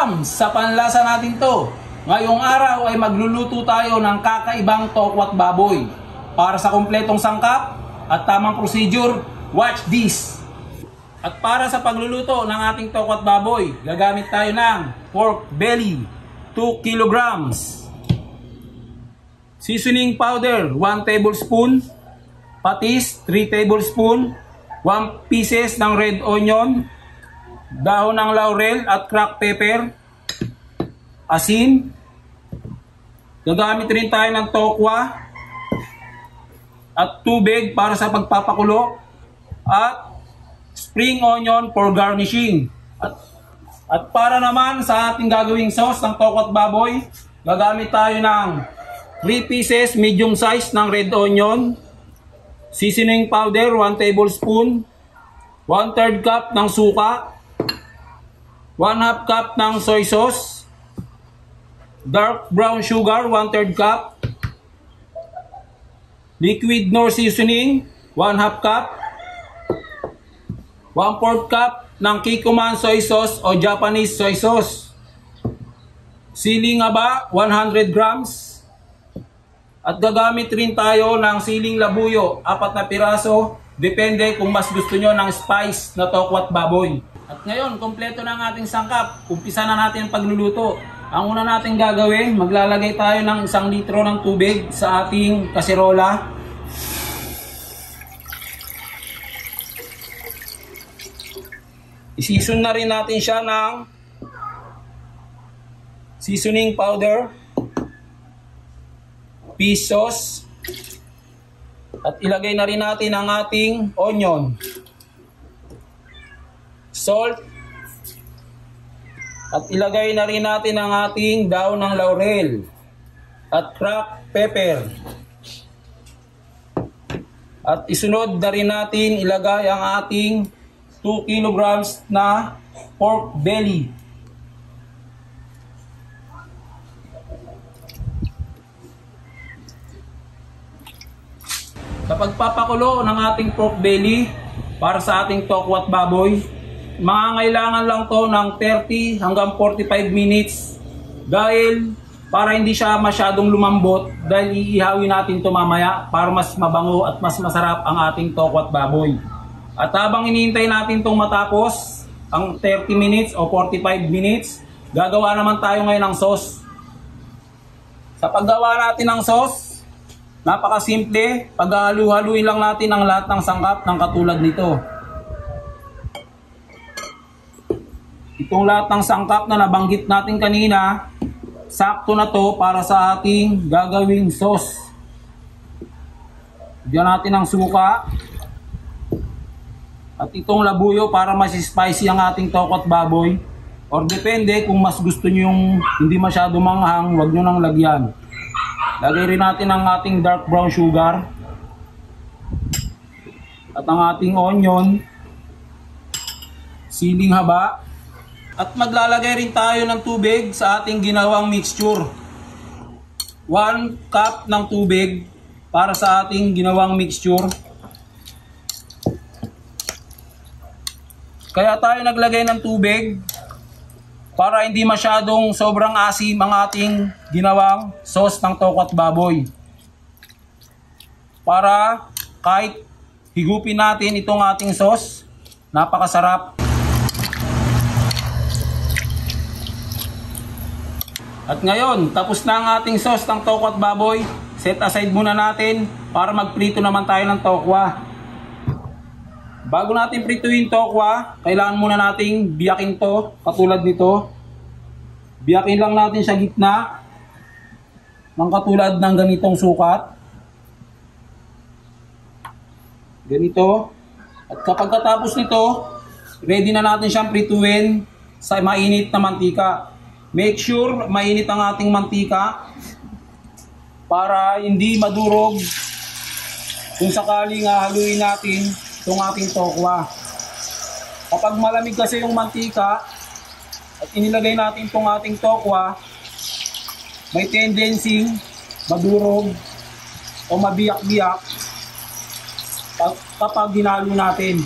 Welcome sa panlasa natin to. Ngayong araw ay magluluto tayo ng kakaibang tokwat baboy. Para sa kumpletong sangkap at tamang procedure, watch this. At para sa pagluluto ng ating tokwat baboy, gagamit tayo ng pork belly, 2 kilograms. Seasoning powder, 1 tablespoon. Patis, 3 tablespoon. 1 pieces ng red onion. Dahon ng laurel at cracked pepper, asin, gagamit rin tayo ng tokwa at tubig para sa pagpapakulo at spring onion for garnishing. At para naman sa ating gagawing sauce ng tokwat baboy, gagamit tayo ng 3 pieces medium size ng red onion, seasoning powder 1 tablespoon, 1/3 cup ng suka, 1/2 cup ng soy sauce, dark brown sugar 1/3 cup, liquid nor seasoning 1/2 cup, 1/4 cup ng Kikkoman soy sauce o Japanese soy sauce, siling haba 100 grams, at gagamit rin tayo ng siling labuyo 4 na piraso, depende kung mas gusto nyo ng spice na tokwat baboy. At ngayon, kompleto na ang ating sangkap. Umpisa na natin ang pagluluto. Ang una natin gagawin, maglalagay tayo ng 1 litro ng tubig sa ating kaserola. Isison na rin natin siya ng seasoning powder, fish sauce, at ilagay na rin natin ang ating onion, salt, at ilagay na rin natin ang ating dahon ng laurel at cracked pepper. At isunod na rin natin ilagay ang ating 2 kilograms na pork belly. Sa pagpapakulo ng ating pork belly para sa ating tokwat baboy, mangangailangan lang to ng 30 hanggang 45 minutes dahil para hindi siya masyadong lumambot, dahil iihawin natin to mamaya para mas mabango at mas masarap ang ating tokwat baboy. At habang hinihintay natin itong matapos ang 30 minutes o 45 minutes, gagawa naman tayo ngayon ng sauce. Sa paggawa natin ng sauce, napakasimple. Paghahalu-haluin lang natin ang lahat ng sangkap ng katulad nito. Itong lahat ng sangkap na nabanggit natin kanina, sakto na to para sa ating gagawing sauce. Diyan natin ang suka at itong labuyo para mas spicy ang ating tokwat baboy. Or depende kung mas gusto nyo yung hindi masyado manghang, huwag nyo nang lagyan. Lagay rin natin ang ating dark brown sugar at ang ating onion, siling haba. At maglalagay rin tayo ng tubig sa ating ginawang mixture. 1 cup ng tubig para sa ating ginawang mixture. Kaya tayo naglagay ng tubig para hindi masyadong sobrang asim ang ating ginawang sauce ng tokwat baboy. Para kahit higupin natin itong ating sauce, napakasarap. At ngayon, tapos na ang ating sauce ng tokwat baboy. Set aside muna natin para magprito naman tayo ng tokwa. Bago natin prituin tokwa, kailangan muna nating biyakin to, katulad nito. Biyakin lang natin sa gitna ng katulad ng ganitong sukat. Ganito. At kapag katapos nito, ready na natin siyang prituin sa mainit na mantika. Make sure mainit ang ating mantika para hindi madurog kung sakaling haluin natin itong ating tokwa. Kapag malamig kasi yung mantika at inilagay natin itong ating tokwa, may tendency madurog o mabiyak-biyak kapag hinalo natin.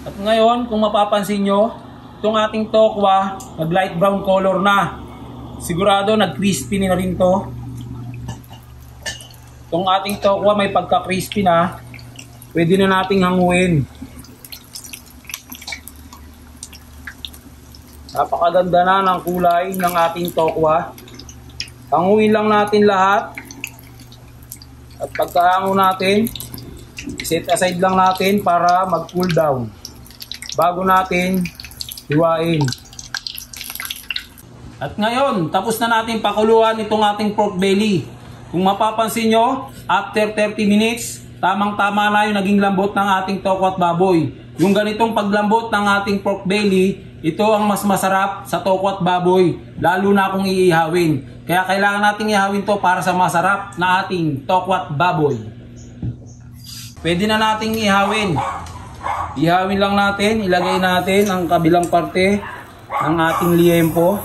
At ngayon, kung mapapansin nyo, itong ating tokwa, nag light brown color na. Sigurado nag-crispy na rin to. Itong ating tokwa may pagka-crispy na. Pwede na nating hanguin. Napakaganda na ng kulay ng ating tokwa. Hanguin lang natin lahat. At pagkahango natin, set aside lang natin para mag-cool down bago natin hiwain. At ngayon, tapos na natin pakuluan itong ating pork belly. Kung mapapansin nyo, after 30 minutes, tamang-tama na yung naging lambot ng ating tokwa at baboy. Yung ganitong paglambot ng ating pork belly, ito ang mas masarap sa tokwa at baboy, lalo na kung iihawin. Kaya kailangan nating ihawin to para sa masarap na ating tokwa at baboy. Pwede na nating ihawin. Ihawin lang natin, ilagay natin ang kabilang parte ng ating liempo.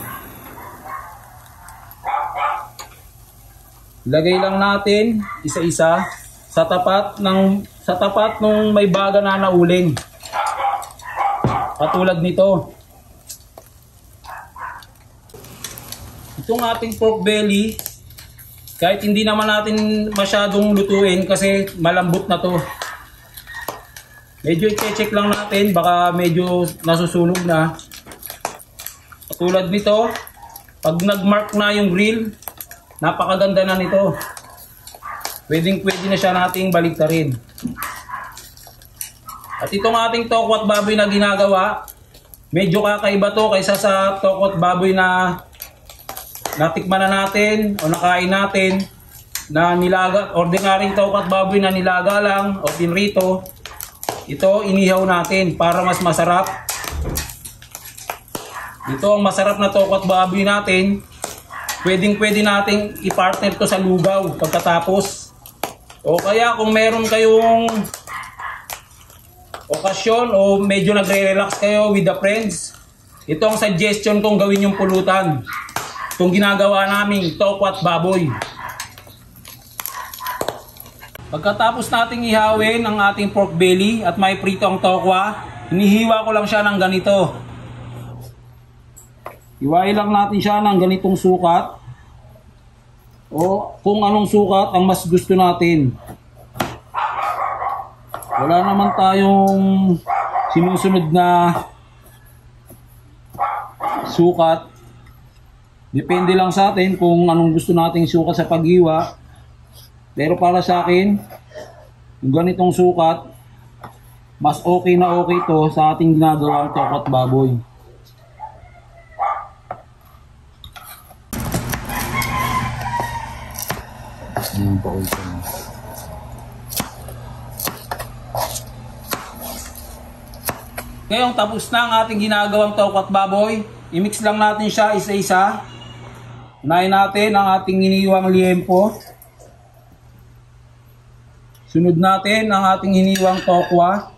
Ilagay lang natin isa-isa sa tapat nung may baga na nauling. Katulad nito. Itong ating pork belly, kahit hindi naman natin masyadong lutuin kasi malambot na to. Medyo i-check lang natin, baka medyo nasusunog na. Katulad nito, pag nag-mark na yung grill, napakaganda na nito. Pwedeng-pwede na siya nating baliktarin. At itong ating tokwa at baboy na ginagawa, medyo kakaiba to kaysa sa tokwa at baboy na natikman na natin o nakain natin na nilaga, ordinaryong tokwa at baboy na nilaga lang o pinrito. Ito inihaw natin para mas masarap. Ito ang masarap na tokwa at baboy natin. Pwedeng-pwede nating i-partner to sa lugaw pagkatapos. O kaya kung meron kayong okasyon o medyo nagre-relax kayo with the friends, ito ang suggestion kong gawin yung pulutan. Itong ginagawa naming tokwa at baboy. Pagkatapos nating ihawin ang ating pork belly at may prito ang tokwa, hinihiwa ko lang siya ng ganito. Hiwain lang natin siya ng ganitong sukat o kung anong sukat ang mas gusto natin. Wala naman tayong sinusunod na sukat. Depende lang sa atin kung anong gusto nating sukat sa paghiwa. Pero para sa akin, yung ganitong sukat, mas okay na okay to sa ating ginagawang tokwa at baboy. Ngayong tapos na ang ating ginagawang tokwa at baboy, i-mix lang natin siya isa-isa. Unahin natin ang ating iniwang liempo. Sunod natin ang ating hiniwang tokwa.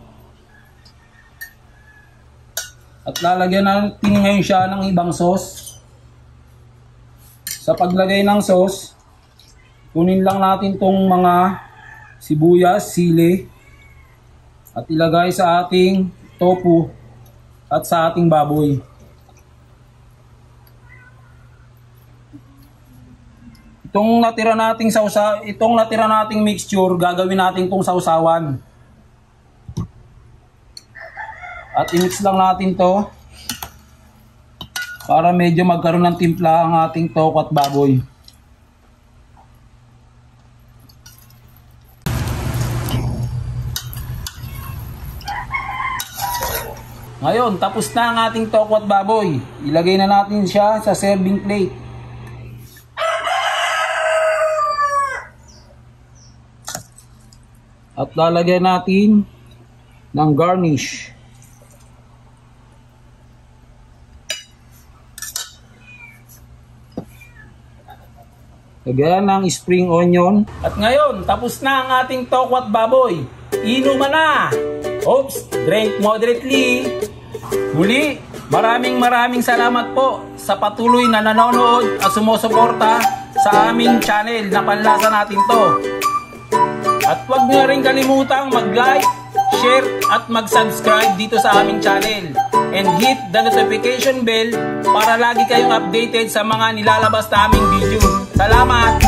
At lalagyan natin ngayon siya ng ibang sauce. Sa paglagay ng sauce, kunin lang natin tong mga sibuyas, sili, at ilagay sa ating tofu at sa ating baboy. Itong natira nating mixture, gagawin natin tong sausawan. At i-mix lang natin to para medyo magkaroon ng timpla ang ating tokwa at baboy. Ngayon, tapos na ang ating tokwa at baboy. Ilagay na natin siya sa serving plate. At lalagyan natin ng garnish. Lagyan ng spring onion. At ngayon, tapos na ang ating tokwa at baboy. Inuman na! Oops, drink moderately. Muli, maraming salamat po sa patuloy na nanonood at sumusuporta sa aming channel na Panlasa Natin To. At huwag nyo rin kalimutang mag-like, share at mag-subscribe dito sa aming channel. And hit the notification bell para lagi kayong updated sa mga nilalabas naming video. Salamat!